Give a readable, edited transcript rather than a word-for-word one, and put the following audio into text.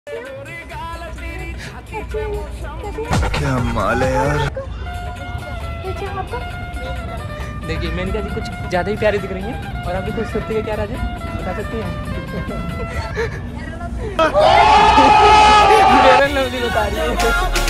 क्या माल है यार। देखिए मेनका जी कुछ ज़्यादा ही प्यारी दिख रही हैं और आपकी खूबसूरती का क्या राज है बता सकती हैं? मेरा लवली बता रही है।